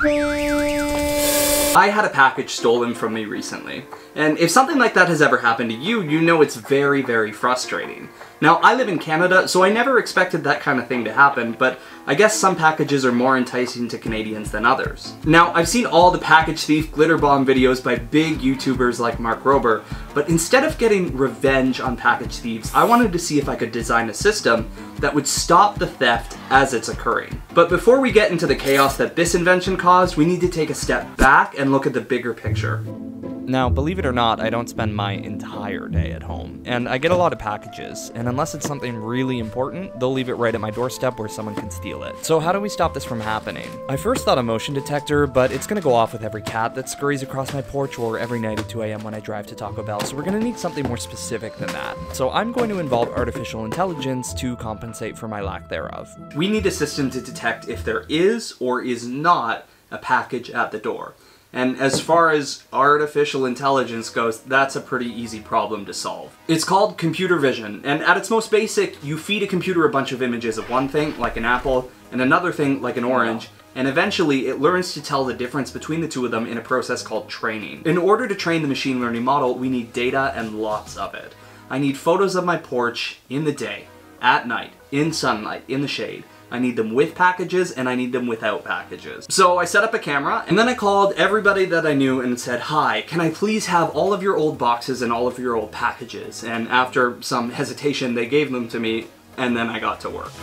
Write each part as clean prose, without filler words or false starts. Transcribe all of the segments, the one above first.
I had a package stolen from me recently, and if something like that has ever happened to you, you know it's very, very frustrating. Now, I live in Canada, so I never expected that kind of thing to happen, but I guess some packages are more enticing to Canadians than others. Now, I've seen all the package thief glitter bomb videos by big YouTubers like Mark Rober, but instead of getting revenge on package thieves, I wanted to see if I could design a system that would stop the theft as it's occurring. But before we get into the chaos that this invention caused, we need to take a step back and look at the bigger picture. Now, believe it or not, I don't spend my entire day at home, and I get a lot of packages, and unless it's something really important, they'll leave it right at my doorstep where someone can steal it. So how do we stop this from happening? I first thought a motion detector, but it's gonna go off with every cat that scurries across my porch or every night at 2 a.m. when I drive to Taco Bell, so we're gonna need something more specific than that. So I'm going to involve artificial intelligence to compensate for my lack thereof. We need a system to detect if there is or is not a package at the door. And as far as artificial intelligence goes, that's a pretty easy problem to solve. It's called computer vision, and at its most basic, you feed a computer a bunch of images of one thing, like an apple, and another thing, like an orange, and eventually it learns to tell the difference between the two of them in a process called training. In order to train the machine learning model, we need data and lots of it. I need photos of my porch in the day, at night, in sunlight, in the shade. I need them with packages, and I need them without packages. So I set up a camera, and then I called everybody that I knew and said, "Hi, can I please have all of your old boxes and all of your old packages?" And after some hesitation, they gave them to me, and then I got to work.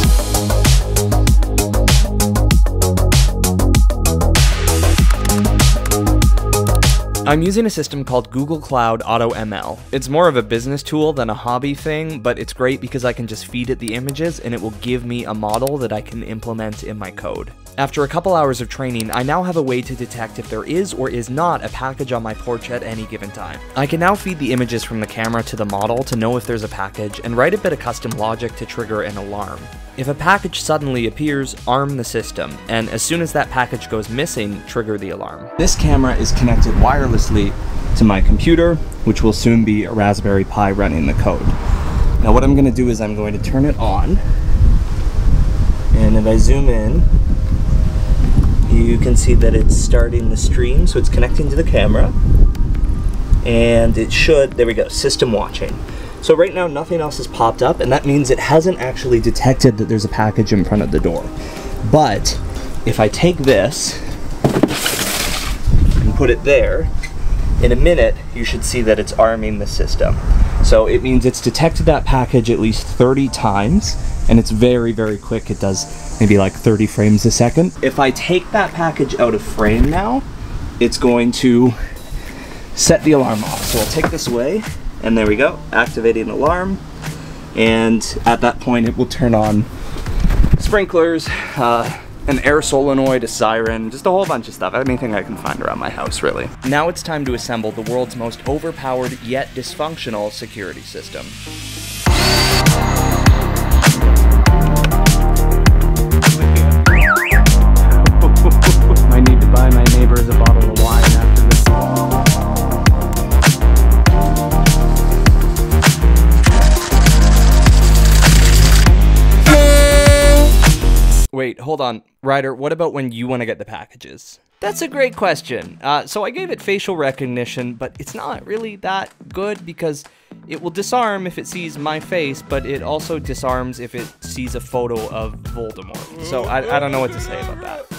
I'm using a system called Google Cloud AutoML. It's more of a business tool than a hobby thing, but it's great because I can just feed it the images and it will give me a model that I can implement in my code. After a couple hours of training, I now have a way to detect if there is or is not a package on my porch at any given time. I can now feed the images from the camera to the model to know if there's a package and write a bit of custom logic to trigger an alarm. If a package suddenly appears, arm the system, and as soon as that package goes missing, trigger the alarm. This camera is connected wirelessly to my computer, which will soon be a Raspberry Pi running the code. Now what I'm going to do is I'm going to turn it on, and if I zoom in, you can see that it's starting the stream, so it's connecting to the camera, and it should, there we go, system watching. So right now nothing else has popped up, and that means it hasn't actually detected that there's a package in front of the door. But if I take this and put it there, in a minute you should see that it's arming the system. So it means it's detected that package at least 30 times, and it's very, very quick. It does maybe like 30 frames a second. If I take that package out of frame now, it's going to set the alarm off. So I'll take this away, and there we go, activating alarm. And at that point it will turn on sprinklers, an air solenoid, a siren, just a whole bunch of stuff, anything I can find around my house, really. Now it's time to assemble the world's most overpowered yet dysfunctional security system. I need to buy my neighbors a bottle of wine after this. Wait, hold on. Ryder, what about when you want to get the packages? That's a great question. So I gave it facial recognition, but it's not really that good because it will disarm if it sees my face, but it also disarms if it sees a photo of Voldemort. So I don't know what to say about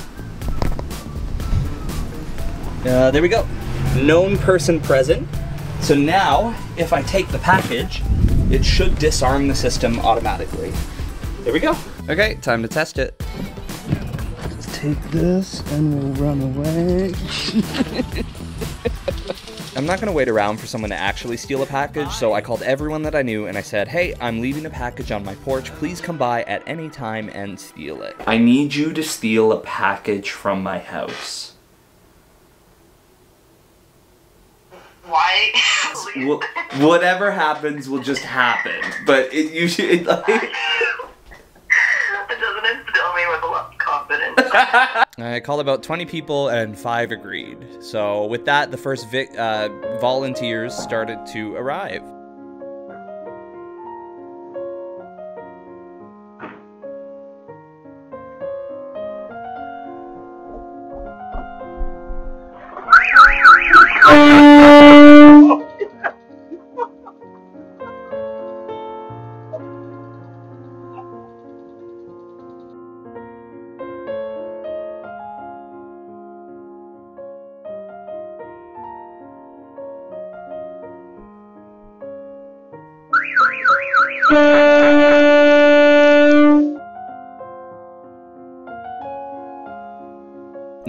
that. There we go. Known person present. So now, if I take the package, it should disarm the system automatically. There we go. Okay, time to test it. Let's take this and we'll run away. I'm not gonna wait around for someone to actually steal a package, so I called everyone that I knew and I said, "Hey, I'm leaving a package on my porch. Please come by at any time and steal it." I need you to steal a package from my house. Why? Whatever happens will just happen. But it usually like It doesn't instill me with a lot of confidence. I called about 20 people and 5 agreed. So with that, the first volunteers started to arrive.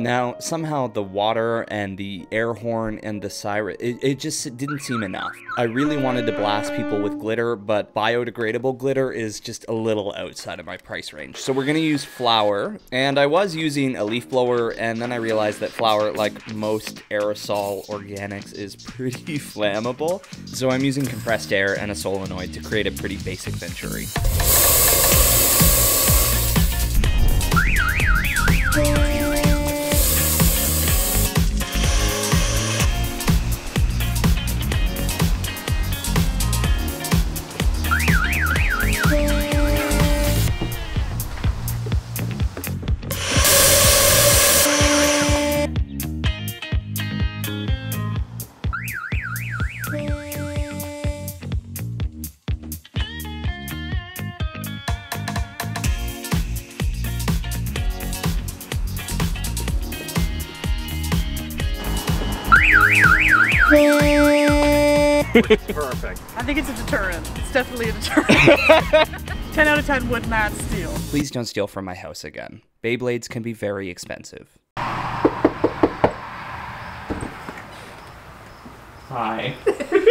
Now, somehow the water and the air horn and the siren, it just didn't seem enough. I really wanted to blast people with glitter, but biodegradable glitter is just a little outside of my price range. So we're gonna use flour, and I was using a leaf blower, and then I realized that flour, like most aerosol organics, is pretty flammable. So I'm using compressed air and a solenoid to create a pretty basic venturi. Perfect. I think it's a deterrent. It's definitely a deterrent. 10 out of 10 would not steal. Please don't steal from my house again. Beyblades can be very expensive. Hi.